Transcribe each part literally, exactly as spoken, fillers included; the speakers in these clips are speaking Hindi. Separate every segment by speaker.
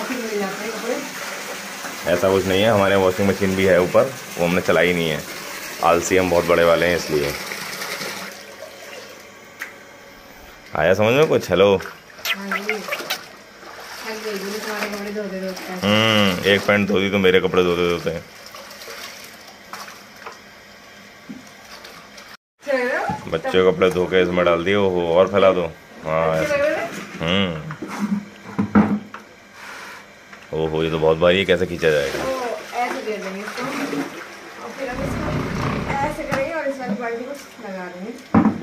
Speaker 1: ऐसा कुछ नहीं है, हमारे वॉशिंग मशीन भी है ऊपर, वो हमने चलाई नहीं है, आलसी हम बहुत बड़े वाले हैं इसलिए। आया समझ में कुछ? हेलो। हम्म एक पैंट धो दी तो मेरे कपड़े धोते धोते हैं। बच्चे के कपड़े धो के इसमें डाल दिए, वो और फैला दो। हाँ हम्म ओहो, ये तो बहुत भारी है, कैसे खींचा जाएगा?
Speaker 2: ऐसे दे देंगे इसको और फिर हम इसको ऐसे करेंगे और इस वाली बाल्टी को लगा देंगे।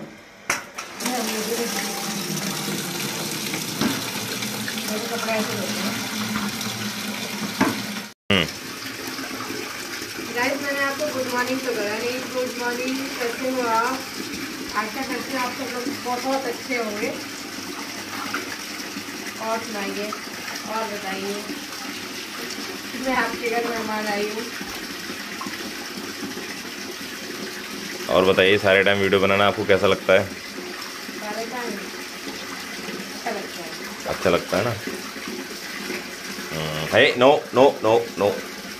Speaker 2: कपड़ा ऐसे देते हैं। गाइस मैंने आपको गुड मॉर्निंग तो करा नहीं। गुड मॉर्निंग, कैसे हो आप? आशा करते हैं आप सब लोग बहुत अच्छे होंगे। और सुनाइए और बताइए, मैं आपके घर मेहमान आई हूँ।
Speaker 1: और बताइए, सारे टाइम वीडियो बनाना आपको कैसा लगता है?
Speaker 2: सारे टाइम अच्छा लगता है।
Speaker 1: अच्छा लगता है ना? है no no no no.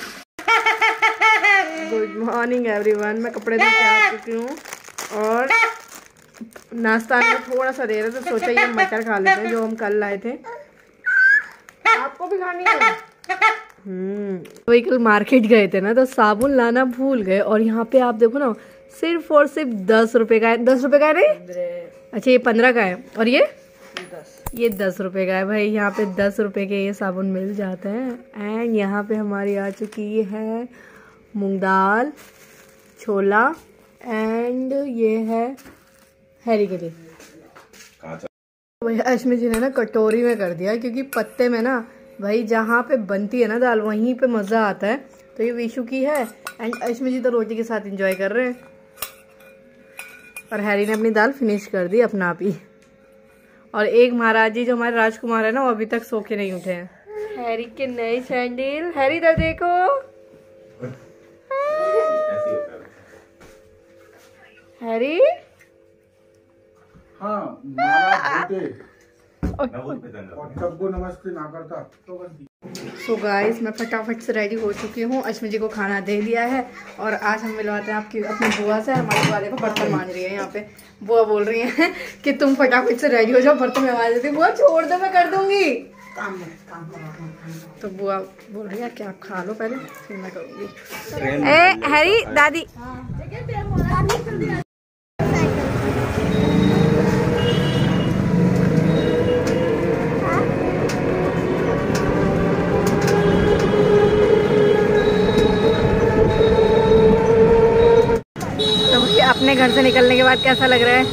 Speaker 2: Good morning everyone. मैं कपड़े धो के आ चुकी हूँ और नाश्ता में थोड़ा सा दे रहे थे, सोचा ये मटर खा लेते हैं जो हम कल लाए थे। आपको भी खानी है? हम्म वही कल मार्केट गए थे ना, तो साबुन लाना भूल गए और यहाँ पे आप देखो ना, सिर्फ और सिर्फ दस रुपए का है। दस रुपए का है नहीं? अच्छा ये पंद्रह का है और ये दस। ये दस रुपए का है भाई। यहाँ पे दस रुपए के ये साबुन मिल जाते हैं। एंड यहाँ पे हमारी आ चुकी है मूंग दाल, छोला एंड ये है हैरी के लिए। भाई अश्मी जी ने ना कटोरी में कर दिया, क्योंकि पत्ते में ना भाई जहाँ पे बनती है ना दाल वहीं पे मज़ा आता है। तो ये विशु की है एंड अश्मी जी तो रोटी के साथ एंजॉय कर रहे हैं। और हैरी ने अपनी दाल फिनिश कर दी अपना आप ही। और एक महाराज जी जो हमारे राजकुमार है ना, वो अभी तक सो के नहीं उठे हैं। हैरी के नए सैंडल। हैरी इधर देखो। हैरी
Speaker 3: हाँ नमस्ते ना करता।
Speaker 2: सो गाइस मैं फटाफट से रेडी हो चुकी हूँ। अश्मी जी को खाना दे दिया है और आज हम मिलवाते हैं आपकी अपनी बुआ से। हमारी बुआ देखो बर्तन मांज रही है। यहाँ पे बुआ बोल रही है कि तुम फटाफट से रेडी हो जाओ, बर्तन में मांज देती। बुआ छोड़ दो, मैं कर दूंगी काम काम तो बुआ बोल रही है कि आप खा लो पहले, फिर मैं करूँगी। ए हैरी दादी अपने घर से निकलने के बाद कैसा लग रहा है?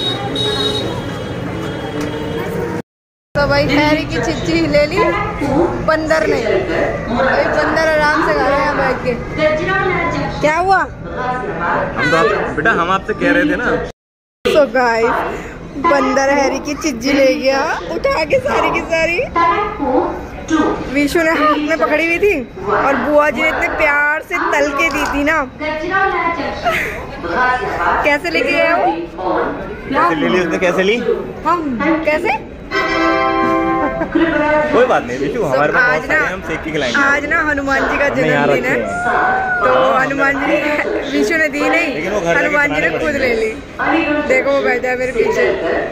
Speaker 2: तो भाई हैरी की चिच्ची ले ली, बंदर ने। भाई बंदर आराम से खा रहे हैं यहाँ बैठ के। क्या हुआ?
Speaker 1: हम तो बेटा हम आपसे कह रहे थे ना।
Speaker 2: तो गाइस बंदर हैरी की चिज्जी ले गया उठा के सारी की सारी। विशु ने हाथ में पकड़ी हुई थी और बुआ जी ने इतने प्यार से तल के दी थी ना। कैसे लेके गया वो?
Speaker 1: कैसे ले ली उसने? कैसे ली?
Speaker 2: हम कैसे?
Speaker 1: कोई बात नहीं विशु, हमारे पास
Speaker 2: आज ना
Speaker 1: हम सेक के खिलाएंगे।
Speaker 2: आज ना हनुमान जी का जन्मदिन है, तो हनुमान जी ने विशु ने दी नहीं, हनुमान जी ने खुद ले ली। देखो वो बैठा है मेरे पीछे।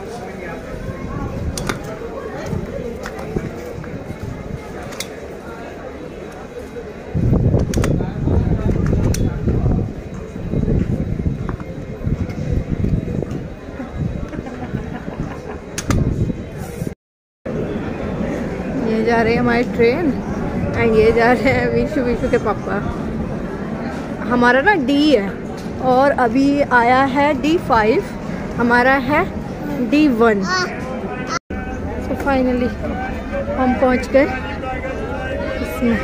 Speaker 2: ये जा रहे हैं हमारी ट्रेन एंड ये जा रहे हैं विशु विशु के पापा। हमारा ना डी है और अभी आया है डी फाइव, हमारा है डी वन। तो फाइनली हम पहुंच गए इसमें।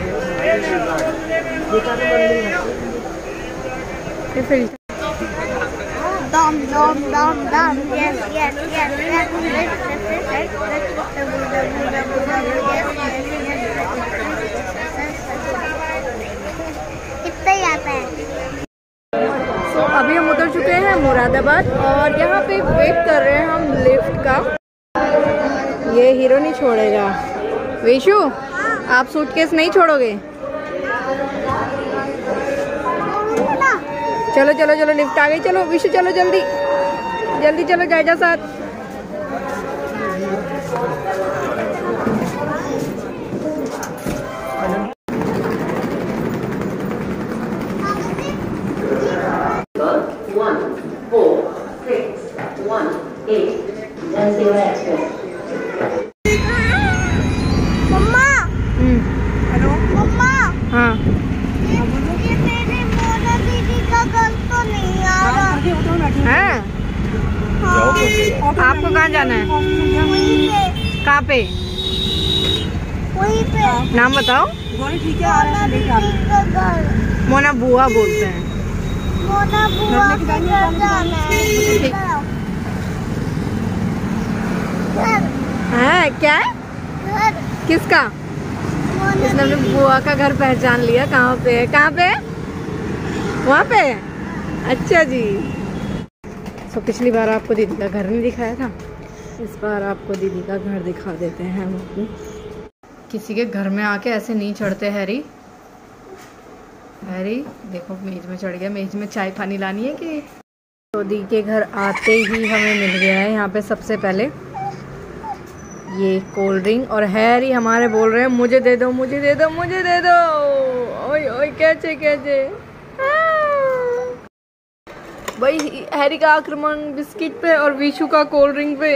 Speaker 2: ये फिर
Speaker 4: Dom dom dom dom yes yes yes yes yes कितना ही आता है।
Speaker 2: तो अभी हम उतर चुके हैं मुरादाबाद और यहाँ पे वेट कर रहे हैं हम लिफ्ट का। ये हीरो नहीं छोड़ेगा। विशु आप सूटकेस नहीं छोड़ोगे? चलो चलो चलो लिफ्ट आ गई। चलो विशु चलो जल्दी जल्दी चलो जायजा साथ।
Speaker 4: मम्मा
Speaker 2: हेलो
Speaker 4: मम्मा
Speaker 2: हाँ
Speaker 4: ये मेरे मोना दीदी का घर तो नहीं आ रहा
Speaker 2: है। आपको कहाँ जाना है?
Speaker 4: वहीं पे
Speaker 2: कहाँ पे?
Speaker 4: वहीं पे
Speaker 2: नाम बताओ।
Speaker 4: मोना दीदी का घर।
Speaker 2: मोना बुआ बोलते हैं।
Speaker 4: मोना बुआ के घर जाना है। घर
Speaker 2: है क्या है?
Speaker 4: घर
Speaker 2: किसका?
Speaker 4: मोना
Speaker 2: इसने अपने बुआ का घर पहचान लिया। कहाँ पे है? कहाँ पे? वहाँ पे। अच्छा जी। तो पिछली बार आपको दीदी का घर नहीं दिखाया था, इस बार आपको दीदी का घर दिखा देते हैं हम अपने। किसी के घर में आके ऐसे नहीं चढ़ते हैरी। हैरी देखो मेज में चढ़ गया। मेज में चाय पानी लानी है कि? तो दी के घर आते ही हमें मिल गया है यहाँ पे सबसे पहले ये कोल्ड ड्रिंक। और हैरी हमारे बोल रहे हैं मुझे दे दो मुझे दे दो मुझे दे दो। ओए ओए कैचे कैचे भाई। हैरी का आक्रमण बिस्किट पे और विशु का कोल्ड ड्रिंक पे।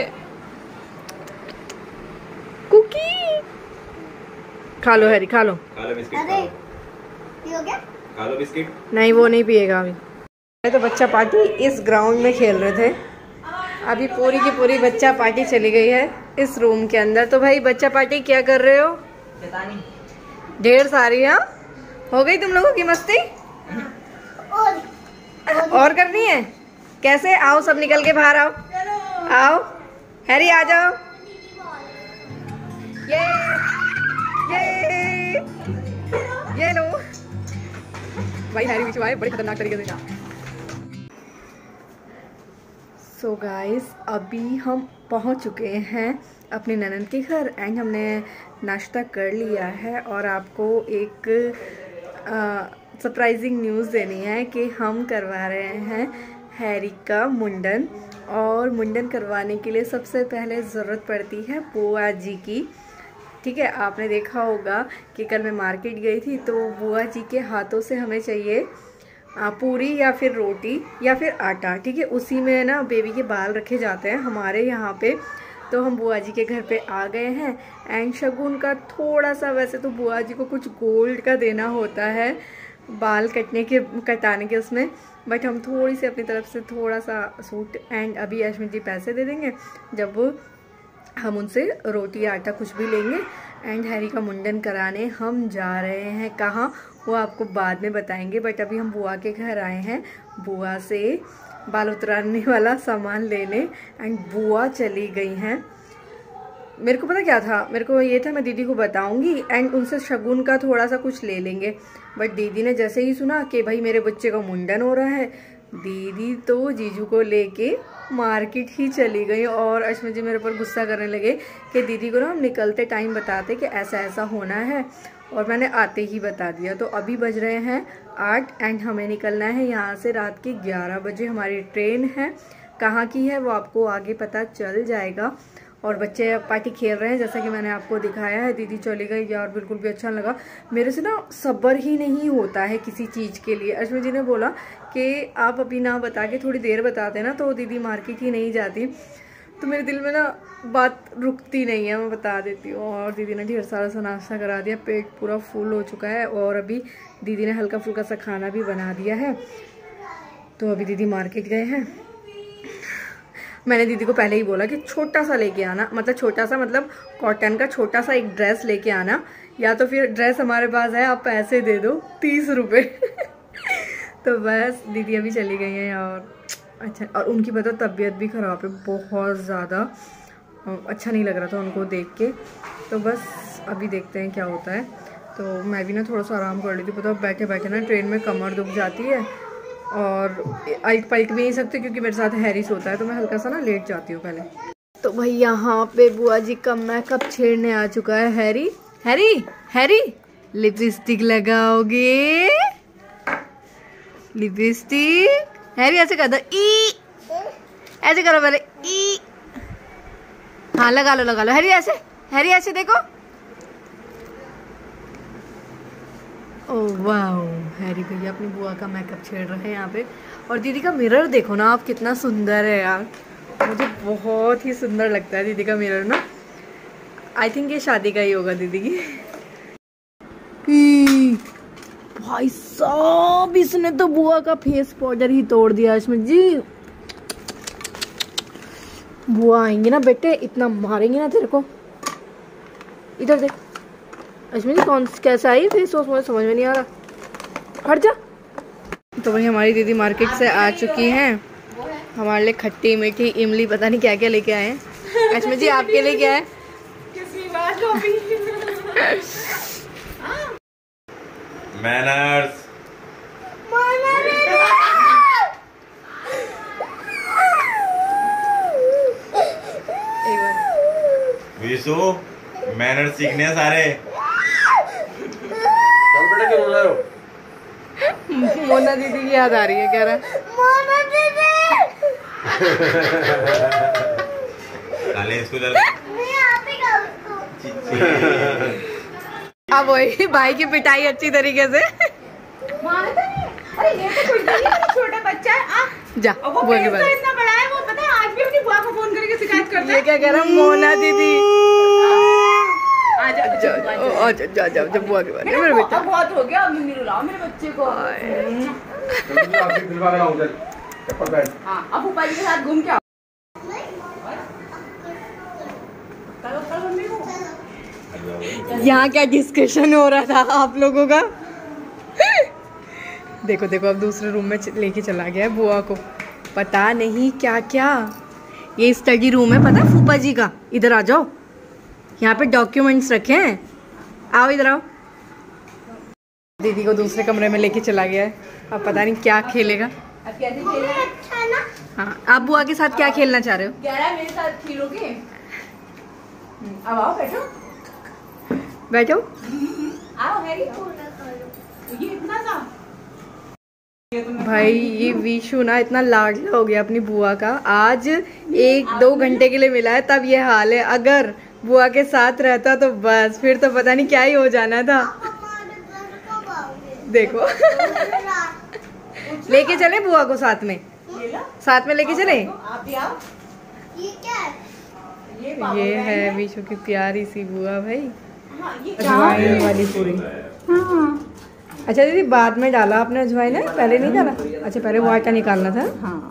Speaker 2: कुकी खा लो हैरी खा लो।
Speaker 1: खा लो बिस्किट।
Speaker 4: अरे ये हो गया?
Speaker 1: खा लो बिस्किट।
Speaker 2: नहीं वो नहीं पिएगा अभी। तो बच्चा पार्टी इस ग्राउंड में खेल रहे थे। अभी पूरी की पूरी बच्चा पार्टी चली गई है इस रूम के अंदर। तो भाई बच्चा पार्टी क्या कर रहे हो? ढेर सारी। हाँ हो गई तुम लोगों की मस्ती?
Speaker 4: और
Speaker 2: और करनी है? कैसे? आओ सब निकल के बाहर आओ। आओ हैरी आ जाओ। ये ये ये लो भाई। हैरी बीच में आए बड़े खतरनाक तरीके से। सो so गाइस अभी हम पहुंच चुके हैं अपने ननद के घर एंड हमने नाश्ता कर लिया है। और आपको एक सरप्राइजिंग न्यूज़ देनी है कि हम करवा रहे हैं हैरी का मुंडन। और मुंडन करवाने के लिए सबसे पहले ज़रूरत पड़ती है बुआ जी की। ठीक है, आपने देखा होगा कि कल मैं मार्केट गई थी तो बुआ जी के हाथों से हमें चाहिए पूरी या फिर रोटी या फिर आटा। ठीक है, उसी में ना बेबी के बाल रखे जाते हैं हमारे यहाँ पे। तो हम बुआ जी के घर पे आ गए हैं एंड शगुन का थोड़ा सा, वैसे तो बुआ जी को कुछ गोल्ड का देना होता है बाल कटने के कटाने के उसमें, बट हम थोड़ी सी अपनी तरफ से थोड़ा सा सूट एंड अभी अश्विन जी पैसे दे देंगे जब हम उनसे रोटी आटा कुछ भी लेंगे। एंड हैरी का मुंडन कराने हम जा रहे हैं। कहाँ वो आपको बाद में बताएंगे, बट अभी हम बुआ के घर आए हैं बुआ से बाल उतराने वाला सामान लेने। एंड बुआ चली गई हैं। मेरे को पता क्या था, मेरे को ये था मैं दीदी को बताऊंगी एंड उनसे शगुन का थोड़ा सा कुछ ले लेंगे, बट दीदी ने जैसे ही सुना कि भाई मेरे बच्चे का मुंडन हो रहा है, दीदी तो जीजू को लेके मार्केट ही चली गई। और अश्विन जी मेरे पर गुस्सा करने लगे कि दीदी को ना हम निकलते टाइम बताते कि ऐसा ऐसा होना है, और मैंने आते ही बता दिया। तो अभी बज रहे हैं आठ एंड हमें निकलना है यहाँ से रात के ग्यारह बजे हमारी ट्रेन है। कहाँ की है वो आपको आगे पता चल जाएगा। और बच्चे पार्टी खेल रहे हैं जैसा कि मैंने आपको दिखाया है। दीदी चली गई यार, बिल्कुल भी अच्छा लगा। मेरे से ना सब्र ही नहीं होता है किसी चीज़ के लिए। अश्विन जी ने बोला कि आप अभी ना बता के थोड़ी देर बताते ना तो दीदी मार्केट ही नहीं जाती। तो मेरे दिल में ना बात रुकती नहीं है, मैं बता देती हूँ। और दीदी ने ढेर सारा सा नाश्ता करा दिया, पेट पूरा फुल हो चुका है। और अभी दीदी ने हल्का फुल्का सा खाना भी बना दिया है। तो अभी दीदी मार्केट गए हैं। मैंने दीदी को पहले ही बोला कि छोटा सा लेके आना, मतलब छोटा सा मतलब कॉटन का छोटा सा एक ड्रेस लेके आना, या तो फिर ड्रेस हमारे पास है आप पैसे दे दो तीस रुपये। तो बस दीदी अभी चली गई हैं। और अच्छा, और उनकी पता तबीयत भी ख़राब है बहुत ज़्यादा, अच्छा नहीं लग रहा था उनको देख के। तो बस अभी देखते हैं क्या होता है। तो मैं भी ना थोड़ा सा आराम कर ली थी, पता बैठे बैठे ना ट्रेन में कमर दुख जाती है और पलट पलट भी नहीं सकती क्योंकि मेरे साथ हैरी सोता है, तो मैं हल्का सा ना लेट जाती हूँ पहले। तो भाई यहाँ पे बुआ जी का मेकअप छेड़ने आ चुका है हैरी। हैरी हैरी लिपस्टिक लगाओगे? लिपस्टिक हैरी ऐसे कर दो, ई ऐसे करो पहले, ई हाँ लगा लो लगा लो हैरी ऐसे, हैरी ऐसे देखो। ओह वाह, हैरी भैया अपनी बुआ का मेकअप छेड़ रहे हैं यहाँ पे। और दीदी का मिरर देखो ना आप, कितना सुंदर है यार, मुझे बहुत ही सुंदर लगता है दीदी का मिरर ना। आई थिंक ये शादी का ही होगा दीदी की। भाई साहब इसने तो बुआ का फेस पाउडर ही तोड़ दिया इसमें जी। बुआ आएंगे ना बेटे, इतना मारेंगे ना तेरे को। इधर देख अश्विनी, कौन कैसा आई फेस वॉश, मुझे समझ में नहीं आ रहा, हट जा। तो वही हमारी दीदी मार्केट से आ चुकी हैं, हमारे लिए खट्टी मीठी इमली पता नहीं क्या क्या लेके आए हैं। अश्विनी जी आपके लिए क्या है?
Speaker 1: मैनर्स। विशु मैनर्स सीखने हैं सारे।
Speaker 3: बेटा क्यों रो रहे हो?
Speaker 2: मोना दीदी की याद आ रही है, कह रहा
Speaker 4: मोना दीदी।
Speaker 1: काले इसको
Speaker 4: मैं आप ही का उसको।
Speaker 2: अब वही भाई की पिटाई अच्छी तरीके से।
Speaker 5: अरे ये तो कुछ नहीं है, छोटा बच्चा है। आ,
Speaker 2: जा
Speaker 5: वो
Speaker 2: बुआ की
Speaker 5: तो
Speaker 2: बात।
Speaker 5: इतना बड़ा है, वो पता है आज भी अपनी बुआ को फोन करके शिकायत करता है।
Speaker 2: ये क्या कह रहा है मोना दीदी?
Speaker 5: आ जा
Speaker 2: जा जा जा जा जा बुआ की बात है मेरे बेटा।
Speaker 5: अब बहुत हो गया, अब नहीं रुलाओ मेरे बच्चे को।
Speaker 3: आपकी दिलवा रहा हूं, उधर चप्पल पहन।
Speaker 5: हाँ अब ऊपर के साथ घूम के आओ। कल कल मम्मी को
Speaker 2: यहाँ क्या डिस्कशन हो रहा था आप लोगों का? देखो देखो अब दूसरे रूम में लेके चला गया है बुआ को, पता नहीं क्या क्या। ये स्टडी रूम है पता है फूफा जी का। इधर आ जाओ, यहाँ पे डॉक्यूमेंट्स रखे हैं, आओ इधर आओ। दीदी को दूसरे कमरे में लेके चला गया है, अब पता नहीं क्या खेलेगा।
Speaker 5: अब कैसे खेलना है?
Speaker 4: अच्छा ना।
Speaker 2: हाँ आप बुआ के साथ क्या खेलना चाह रहे हो?
Speaker 5: ग्यारह मेरे साथ खेलोगे? अब आओ बैठो,
Speaker 2: बैठो।
Speaker 5: आओ हैरी। ये इतना सा
Speaker 2: भाई ये विशु ना इतना लाडला हो गया अपनी बुआ का, आज एक दो घंटे के लिए मिला है तब ये हाल है। अगर बुआ के साथ रहता तो बस फिर तो पता नहीं क्या ही हो जाना था।
Speaker 4: हमारे घर कब आओगे?
Speaker 2: देखो लेके चले बुआ को साथ में,
Speaker 5: ये लो,
Speaker 2: साथ में लेके चले।
Speaker 5: आप भी आओ।
Speaker 4: ये क्या है?
Speaker 5: ये पापा
Speaker 2: ये
Speaker 5: का
Speaker 2: है विशु की प्यारी सी बुआ भाई,
Speaker 5: हाँ ये
Speaker 2: अजवाइन वाली पूरी। अच्छा दीदी बाद में डाला आपने अजवाइन है, पहले नहीं डाला? अच्छा पहले वो आटा निकालना था।
Speaker 5: हाँ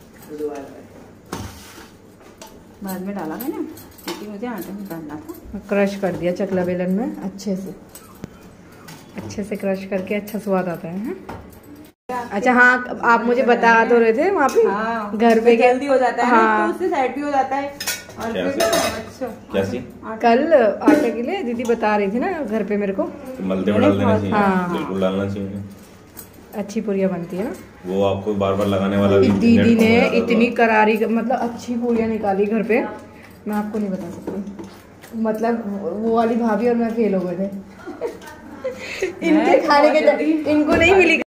Speaker 5: बाद में डाला मैंने, क्योंकि मुझे आटा निकालना था।
Speaker 2: क्रश कर दिया चकला बेलन में अच्छे से, अच्छे से क्रश करके अच्छा स्वाद आता है, है? अच्छा हाँ आप मुझे बता तो रहे थे वहाँ पे
Speaker 5: हाँ,
Speaker 2: घर पे
Speaker 5: जल्दी हो जाता है ना,
Speaker 2: हाँ।
Speaker 5: तो उससे साइड भी हो जाता है। और
Speaker 1: क्या
Speaker 5: फिर अच्छा
Speaker 1: क्या सी?
Speaker 2: कल आटे के लिए दीदी बता रही थी ना घर पे मेरे को,
Speaker 1: तो मलते में डाल देना चाहिए,
Speaker 2: हाँ।
Speaker 1: बिल्कुल डालना चाहिए।
Speaker 2: अच्छी पूरियाँ बनती है ना।
Speaker 1: वो आपको बार बार लगाने वाला भी
Speaker 2: दीदी ने
Speaker 1: नेट पर
Speaker 2: इतनी करारी मतलब अच्छी पूरियाँ निकाली घर पे, मैं आपको नहीं बता सकती। मतलब वो वाली भाभी और मैं फेल हो गए थे इनके खाने के टाइम इनको नहीं मिली।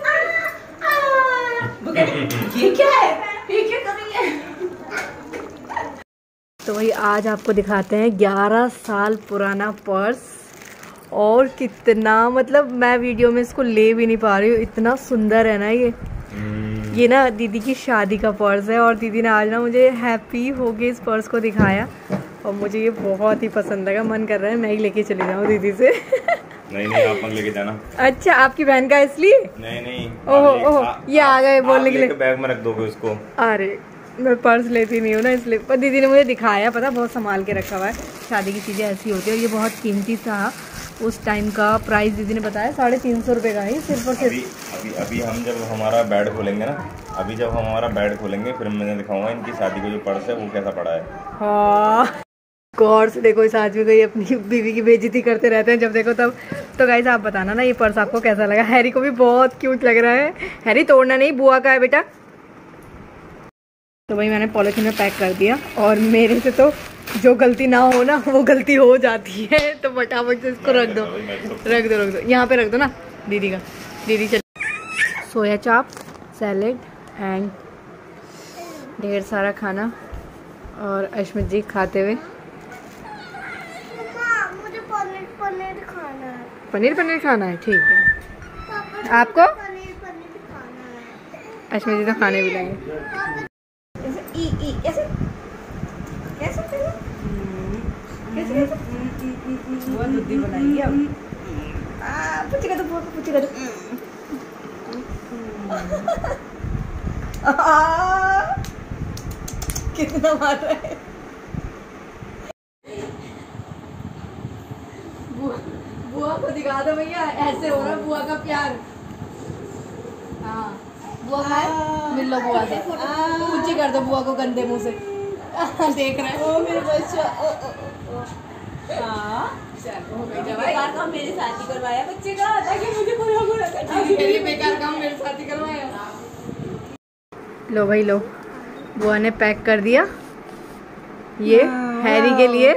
Speaker 5: ये क्या है? ये क्या कर रही है?
Speaker 2: तो वही आज आपको दिखाते हैं ग्यारह साल पुराना पर्स, और कितना मतलब मैं वीडियो में इसको ले भी नहीं पा रही हूँ, इतना सुंदर है ना ये। ये ना दीदी की शादी का पर्स है, और दीदी ने आज ना मुझे हैप्पी हो गए इस पर्स को दिखाया, और मुझे ये बहुत ही पसंद लगा। मन कर रहा है मैं ही लेके चली जाऊँ दीदी से।
Speaker 1: नहीं नहीं आप मत लेके जाना।
Speaker 2: अच्छा आपकी बहन का इसलिए?
Speaker 1: नहीं नहीं
Speaker 2: ओहो ओहो ये आ गए बोलने के लिए।
Speaker 1: बैग में रख दोगे उसको?
Speaker 2: अरे मैं पर्स लेती नहीं हूँ ना इसलिए, पर दीदी ने मुझे दिखाया, पता बहुत संभाल के रखा हुआ है। शादी की चीज़ें ऐसी होती है, और ये बहुत कीमती था। उस टाइम का प्राइस दीदी ने बताया साढ़े तीन सौ रुपये का ही सिर्फ और सिर्फ।
Speaker 1: अभी अभी अभी हम जब हमारा बेड खोलेंगे ना, अभी जब हम हमारा बेड खोलेंगे फिर मैं दिखाऊंगा इनकी शादी का जो पर्स है वो कैसा पड़ा है।
Speaker 2: हाँ गौर से देखो, इस आदमी को ये अपनी बीवी की बेइज्जती करते रहते हैं जब देखो तब। तो गाइस आप बताना ना ये पर्स आपको कैसा लगा। हैरी को भी बहुत क्यूट लग रहा है। हैरी तोड़ना नहीं, बुआ का है बेटा। तो वही मैंने पॉलिथीन में पैक कर दिया, और मेरे से तो जो गलती ना हो ना वो गलती हो जाती है, तो फटाफट से इसको रख दो रख दो रख दो यहाँ पे रख दो ना दीदी का। दीदी चल सोया चाप, सैलेड एंड ढेर सारा खाना और अश्मित जी खाते हुए।
Speaker 4: मुझे पनीर पनीर खाना है।
Speaker 2: पनीर पनीर खाना है, ठीक है। आपको
Speaker 4: पनीर पनीर खाना है।
Speaker 2: अश्मित जी तो खाने भी लगे।
Speaker 5: ऐसे ई ई कैसे कैसे कैसे कैसे बहुत बुद्धि बनाएगी अब। आ पुचका तो बहुत पुचका तो कितना मार रहा है। बुआ को दिखा दो भैया, ऐसे हो रहा है बुआ का प्यार। हाँ बुआ है, मिल लो बुआ से, पूछी कर दो बुआ को गंदे मुंह से। देख रहे हैं ओ मेरे बच्चा। हाँ बेकार काम मेरे साथ ही करवाया बच्चे का, ताकि मुझे बुरा बुरा मेरे बेकार काम मेरे साथ ही करवाया।
Speaker 2: लो भाई लो, बुआ ने पैक कर दिया ये हैरी के लिए।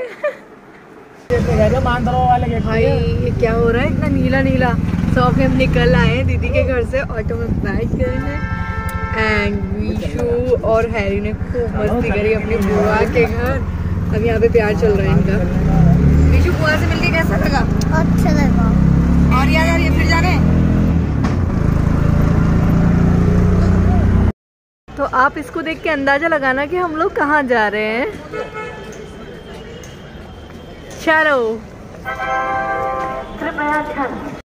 Speaker 2: भाई ये क्या हो रहा है, इतना नीला नीला। तो अभी हम निकल आए हैं दीदी के घर से, ऑटो में बैठ गए हैं एंड विशु और हैरी ने खूब मस्ती करी अपनी बुआ के घर। अब यहाँ पे प्यार चल रहा है इनका। विशु बुआ से मिलके कैसा लगा?
Speaker 4: अच्छा लगा।
Speaker 2: और याद आ रही है फिर जाने? तो आप इसको देख के अंदाजा लगाना कि हम लोग कहाँ जा रहे हैं। चलो कृपया